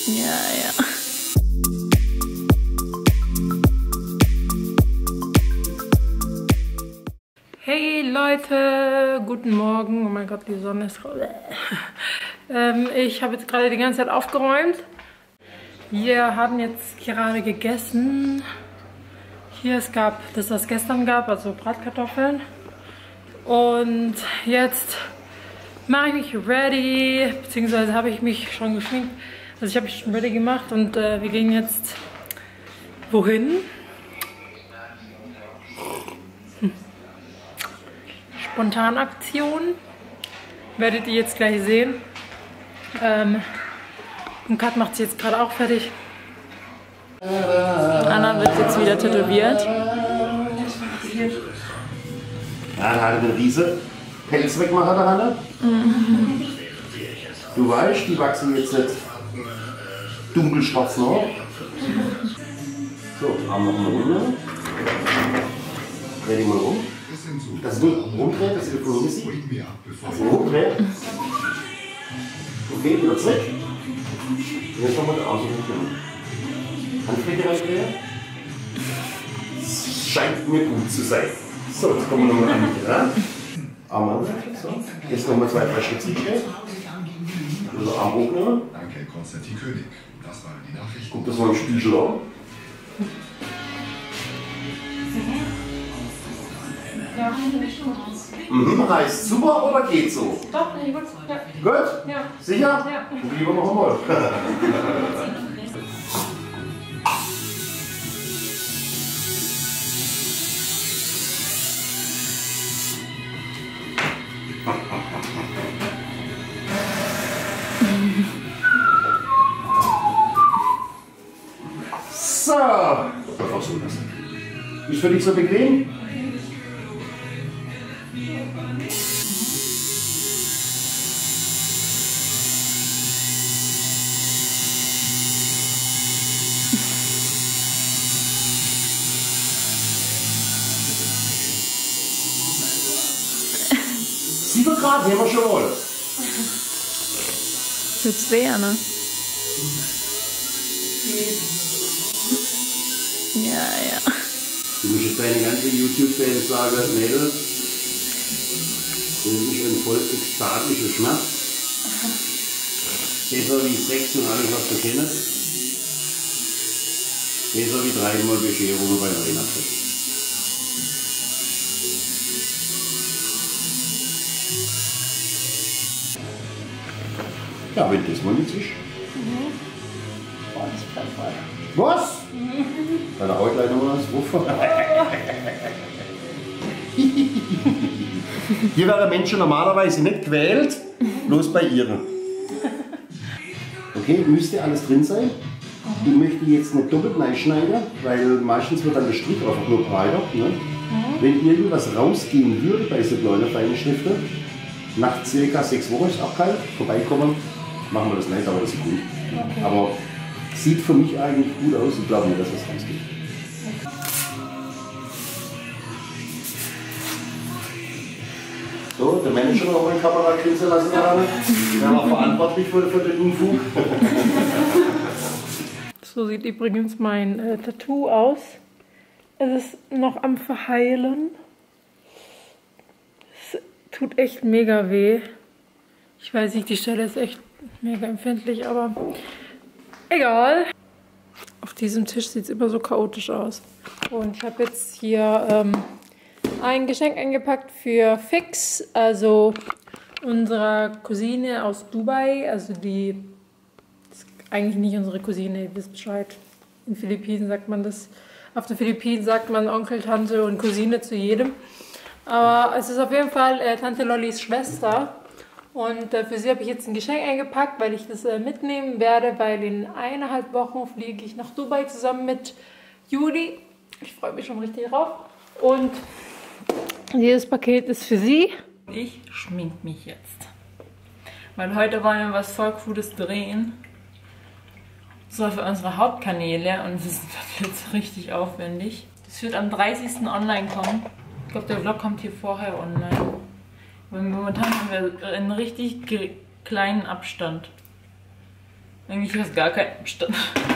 Ja, ja. Hey Leute, guten Morgen. Oh mein Gott, die Sonne ist raus. Ich habe jetzt gerade die ganze Zeit aufgeräumt. Wir haben jetzt gerade gegessen. Hier, es gab das, was gestern gab, also Bratkartoffeln. Und jetzt mache ich mich ready, beziehungsweise habe ich mich schon geschminkt. Also ich habe mich schon ready gemacht und wir gehen jetzt wohin? Spontanaktion. Werdet ihr jetzt gleich sehen. Und Kat macht sie jetzt gerade auch fertig. Anna wird jetzt wieder tätowiert. Ja, da hat eine riese Pelzwegmacher da, Hanna. Du weißt, die wachsen jetzt nicht dunkelschwarz nach. So, Arm noch mal runter. Dreh die mal rum. Das du rumdreht, dass ihr Volumen sieht. Also rumdreht. Okay, wieder zurück. Und jetzt nochmal der Arm so hoch. Handfläche reindrehen. Scheint mir gut zu sein. So, jetzt kommen wir nochmal an die ran. Arm an. So. Jetzt nochmal 2, 3 Schritte zurück. Also Arm hochnehmen. Danke, Konstantin König. Das war die Nachricht. Guck das mal im Spiegel an. Ja, Heißt super oder geht so? doch, nee, gut. Ja. Gut? Ja. Sicher? Ja. Guck lieber noch einmal. So. Einfach so lassen. Ist für dich so bequem? Grad, nehmen wir schon mal. Tut's weh, Anna? Ja, ja. Du musst jetzt deine ganzen YouTube-Fans sagen, Mädel, das ist ein voll ekstatischer Schmerz. Besser wie Sex und alles, was du kennst. Besser wie 3-mal Bescherungen bei Weihnachten. Ja, wenn das mal nichts ist. Was? Bei der Haut gleich nochmal das Wurf. Hier werden Menschen normalerweise nicht quält, bloß bei ihren. Okay, müsste alles drin sein. Ich möchte jetzt nicht doppelt schneiden, weil meistens wird dann der Strich einfach nur breiter. Ne? Wenn irgendwas rausgehen würde bei so kleinen feinen Schriften, nach ca. 6 Wochen ist abkalt, vorbeikommen, machen wir das nicht, aber das ist gut. Okay. Aber sieht für mich eigentlich gut aus, ich glaube nicht, dass das rausgeht. So, der Manager noch mal die Kamera grinsen lassen haben. Wir haben auch verantwortlich für den Unfug. So sieht übrigens mein Tattoo aus. Es ist noch am Verheilen. Es tut echt mega weh. Ich weiß nicht, die Stelle ist echt mega empfindlich, aber egal. Auf diesem Tisch sieht es immer so chaotisch aus. Und ich habe jetzt hier ein Geschenk eingepackt für Fix, also unserer Cousine aus Dubai. Also die ist eigentlich nicht unsere Cousine, ihr wisst Bescheid. In den Philippinen sagt man das. Auf den Philippinen sagt man Onkel, Tante und Cousine zu jedem. Aber es ist auf jeden Fall Tante Lollys Schwester. Und für sie habe ich jetzt ein Geschenk eingepackt, weil ich das mitnehmen werde, weil in 1,5 Wochen fliege ich nach Dubai zusammen mit Juli. Ich freue mich schon richtig drauf. Und dieses Paket ist für sie. Ich schmink mich jetzt. Weil heute wollen wir was voll Cooles drehen. So für unsere Hauptkanäle und das wird jetzt richtig aufwendig. Das wird am 30. online kommen. Ich glaube, der Vlog kommt hier vorher online. Weil momentan haben wir einen richtig kleinen Abstand. Eigentlich ist gar kein Bestand.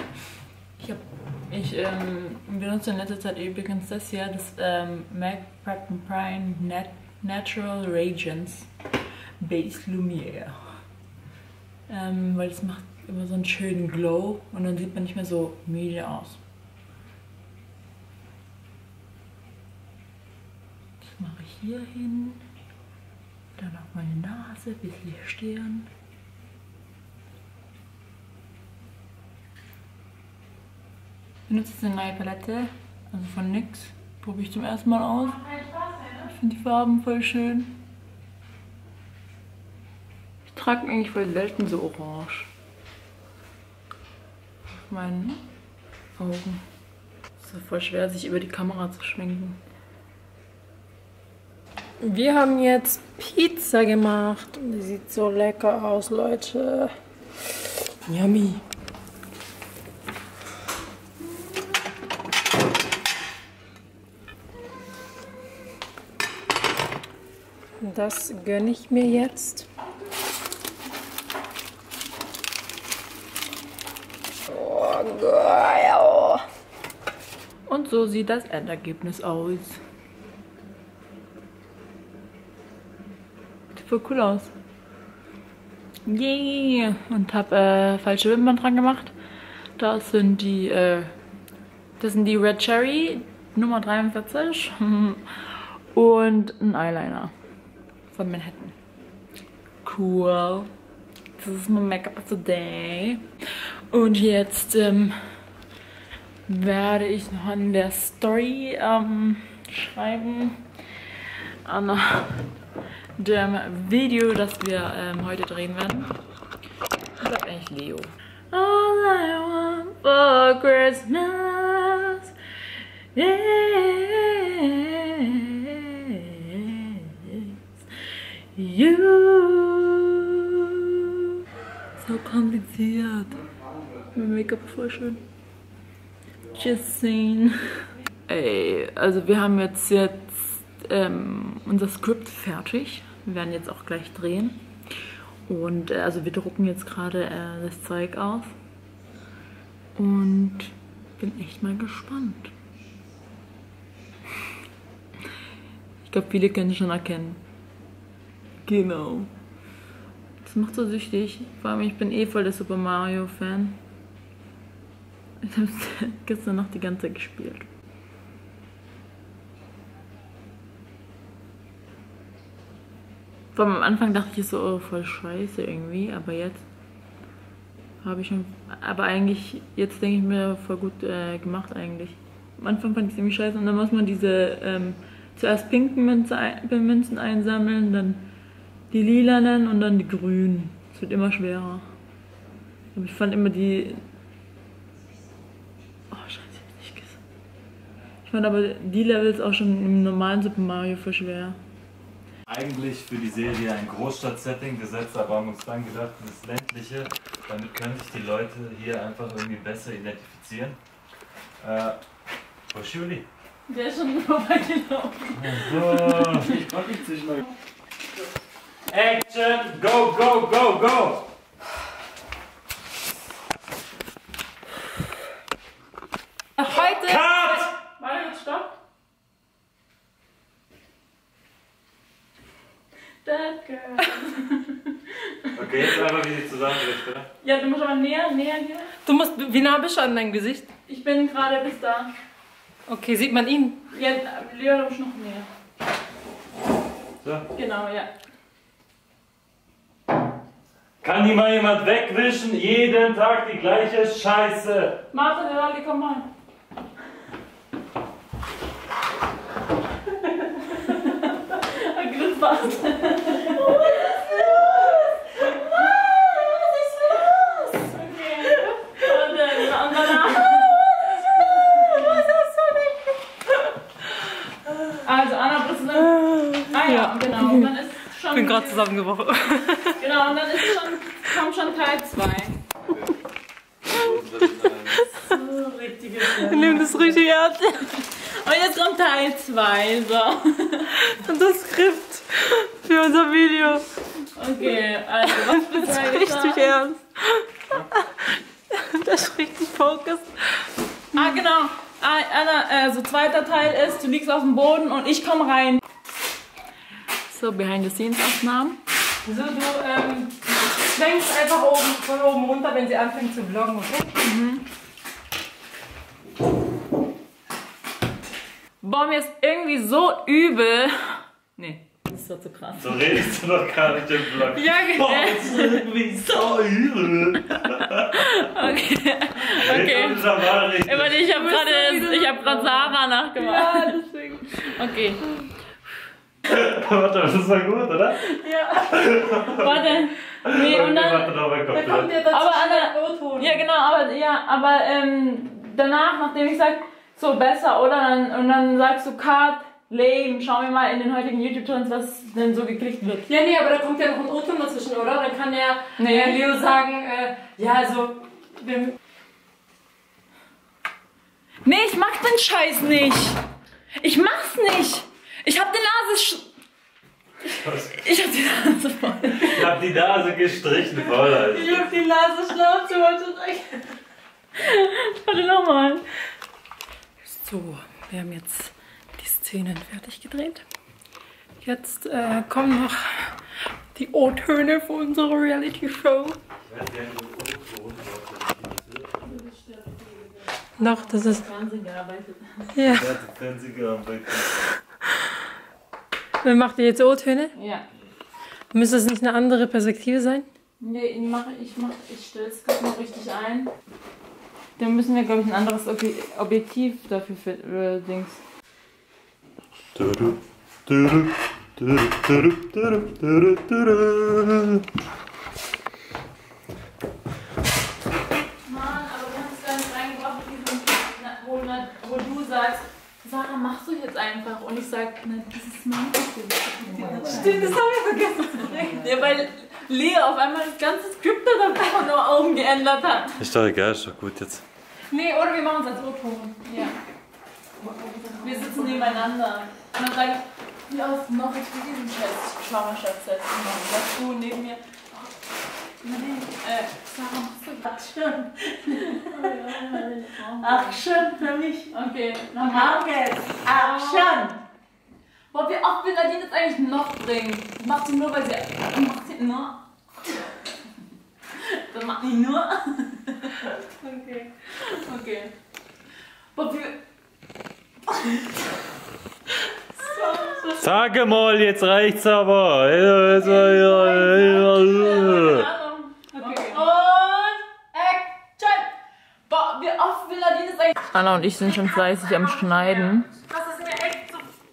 Ich benutze in letzter Zeit übrigens das hier, das MAC Prep Prime Natural Radiance Base Lumiere. Weil das macht immer so einen schönen Glow und dann sieht man nicht mehr so müde aus. Das mache ich hier hin. Dann auf meine Nase, bis die Stirn. Ich benutze jetzt eine neue Palette, also von NYX. Probiere ich zum ersten Mal aus. Ich finde die Farben voll schön. Ich trage eigentlich voll selten so orange auf meinen Augen. Es ist voll schwer, sich über die Kamera zu schminken. Wir haben jetzt Pizza gemacht und die sieht so lecker aus, Leute. Yummy. Das gönne ich mir jetzt. Oh, geil. Und so sieht das Endergebnis aus. Sieht voll cool aus. Yay! Und habe falsche Wimpern dran gemacht. Das sind die Red Cherry Nummer 43 und ein Eyeliner von Manhattan. Cool. Das ist mein Make-up of the Day. Und jetzt werde ich noch an der Story schreiben. An dem Video, das wir heute drehen werden. Ich glaube eigentlich Leo. All I want for Christmas is you. So kompliziert. Mein Make-up voll schön. Just saying. Ey, also wir haben jetzt unser Skript fertig. Wir werden jetzt auch gleich drehen. Und also wir drucken jetzt gerade das Zeug aus. Und bin echt mal gespannt. Ich glaube, viele können es schon erkennen. Genau. Das macht so süchtig. Vor allem, ich bin eh voll der Super Mario Fan. Ich habe es gestern noch die ganze Zeit gespielt. Vor allem am Anfang dachte ich so, oh, voll scheiße irgendwie, aber jetzt habe ich schon, aber eigentlich, jetzt denke ich mir, voll gut gemacht eigentlich. Am Anfang fand ich es irgendwie scheiße und dann muss man diese, zuerst pinken Münzen einsammeln, dann die lilanen und dann die grünen. Es wird immer schwerer. Aber ich fand immer die, oh scheiße, ich hab's nicht gesagt. Ich fand aber die Levels auch schon im normalen Super Mario voll schwer. Eigentlich für die Serie ein Großstadt-Setting gesetzt, aber haben uns dann gedacht, das ländliche, damit können sich die Leute hier einfach irgendwie besser identifizieren. Wo ist Juli? Der ist schon vorbeigelaufen. So. Ich konnte nicht zwischendurch. Action! Go, go, go, go! Heute... Cut! Warte, jetzt stopp. That girl. Okay, jetzt einfach wie sie zusammenbricht, oder? Ja, du musst aber näher hier. Du musst, wie nah bist du an deinem Gesicht? Ich bin gerade bis da. Okay, sieht man ihn? Ja, Leo, du musst noch näher. So. Genau, ja. Kann die mal jemand wegwischen? Jeden Tag die gleiche Scheiße. Martin, Rolli, komm mal. Okay, das war's. Was ist los? Okay. Und danach. Was hast du denn? Also, Anna, bist du dann? Ja, genau. Und dann ist schon. Ich bin gerade zusammengebrochen. Genau, und dann ist kommt schon Teil 2. So, richtige Sache. Wir nehmen das richtig ernst. Und jetzt kommt Teil 2. So. Und das Skript für unser Video. Okay, also was bist du richtig ernst? richtig focused. Ah, genau. So zweiter Teil ist, du liegst auf dem Boden und ich komme rein. So, Behind-the-Scenes-Aufnahmen. So, du schwenkst einfach von oben runter, wenn sie anfängt zu vloggen, okay? Mhm. Boah, mir ist irgendwie so übel. Nee, das war zu krass. So redest du doch gar nicht im Vlog. Ja, Boah, das ist irgendwie so übel. Okay. Ich hab grad Sarah nachgemacht. Ja, deswegen. Okay. Warte, das war gut, oder? Ja. Warte. Nee, und dann. Warte noch mal Da kommt ja dazu Aber der O-Ton. Ja, genau, aber danach, nachdem ich sag, so besser, oder? Und dann sagst du, Cut, lame, schauen wir mal in den heutigen YouTube-Trends, was denn so geklickt wird. Ja, nee, aber da kommt ja noch ein O-Ton dazwischen, oder? Dann kann ja Nee. Leo sagen, ja, also. Nee, ich mach den Scheiß nicht. Ich mach's nicht. Ich hab die Nase voll. Ich hab die Nase gestrichen voll, Alter. Ich hab die Nase schnauze, wollte sagen. Warte nochmal. So, wir haben jetzt die Szenen fertig gedreht. Jetzt kommen noch die O-Töne für unsere Reality-Show. Noch, das ist. Fernsehen gearbeitet. Ja. Der hat Fernsehen gearbeitet. Wer macht ihr jetzt O-Töne? Ja. Müsste es nicht eine andere Perspektive sein? Nee, ich stelle es gerade noch richtig ein. Dann müssen wir, glaube ich, ein anderes Objektiv dafür für Dings. Mann, aber wir haben es gar nicht reingebracht, wo du sagst, Sarah, machst du jetzt einfach? Und ich sag, nein, das ist mein Objektiv. Stimmt, das haben wir vergessen zu bringen. Ja, weil Leo auf einmal das ganze Skript dann einfach nur oben geändert hat. Ist doch egal, ist doch gut jetzt. Nee, oder wir machen es als O-Ton. Ja. Wir sitzen nebeneinander. Und dann sage ich, wie oft noch ich für diesen Test, Schwangerschaftstest machen. Sagst du neben mir, Sarah, machst du das schon? Action für mich. Okay, Nochmal jetzt. Action. Boah, wie oft will Nadine das eigentlich noch bringen? Macht sie nur, weil sie. Macht sie nur. Das macht sie nur. Okay. Okay. Boah, wie. Sag mal, jetzt reicht's aber. Okay. Und Action! Boah, wie oft will Nadine das eigentlich. Anna und ich sind schon fleißig am Schneiden. Das ist mir echt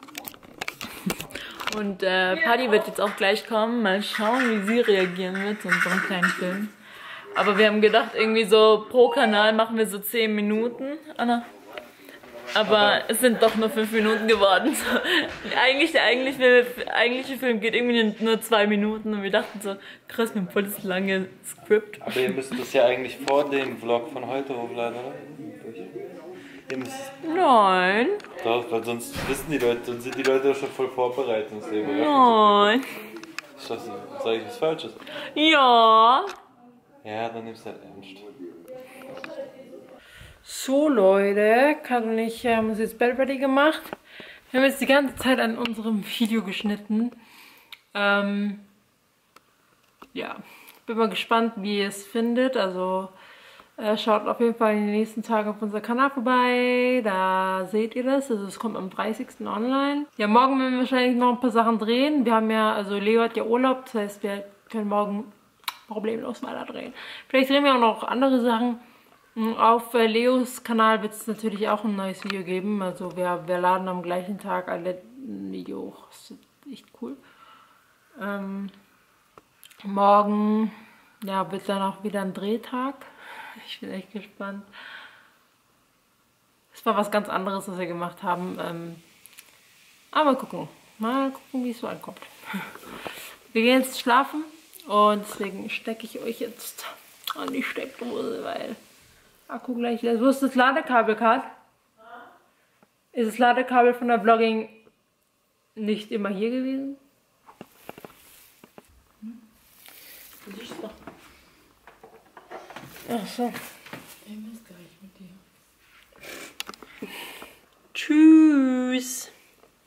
so. Und Paddy wird jetzt auch gleich kommen. Mal schauen, wie sie reagieren wird zu unserem kleinen Film. Aber wir haben gedacht, irgendwie so pro Kanal machen wir so 10 Minuten, Anna. Aber es sind doch nur 5 Minuten geworden. Der eigentliche Film geht irgendwie nur 2 Minuten. Und wir dachten so, krass, wir haben voll das lange Skript. Aber ihr müsst das ja eigentlich vor dem Vlog von heute hochladen, oder? Ihr müsst Nein. doch, weil sonst wissen die Leute, sonst sind die Leute schon voll vorbereitet. Nein. Sag ich was Falsches? Ja. Ja, dann nimmst du halt ernst. So Leute, Kat und ich haben uns jetzt Bett ready gemacht. Wir haben jetzt die ganze Zeit an unserem Video geschnitten. Ja, bin mal gespannt, wie ihr es findet. Also schaut auf jeden Fall in den nächsten Tagen auf unser Kanal vorbei. Da seht ihr das. Also es kommt am 30. online. Ja, morgen werden wir wahrscheinlich noch ein paar Sachen drehen. Wir haben ja, also Leo hat ja Urlaub, das heißt, wir können morgen problemlos weiter drehen. Vielleicht drehen wir auch noch andere Sachen. Auf Leos Kanal wird es natürlich auch ein neues Video geben. Also wir laden am gleichen Tag alle ein Video hoch. Das ist echt cool. Morgen ja, wird dann auch wieder ein Drehtag. Ich bin echt gespannt. Es war was ganz anderes, was wir gemacht haben. Aber mal gucken, wie es so ankommt. Wir gehen jetzt schlafen und deswegen stecke ich euch jetzt an die Steckdose, weil Akku gleich leer. Wo ist das Ladekabel, Kat? Ist das Ladekabel von der Vlogging nicht immer hier gewesen? Ach so. Wir müssen Tschüss.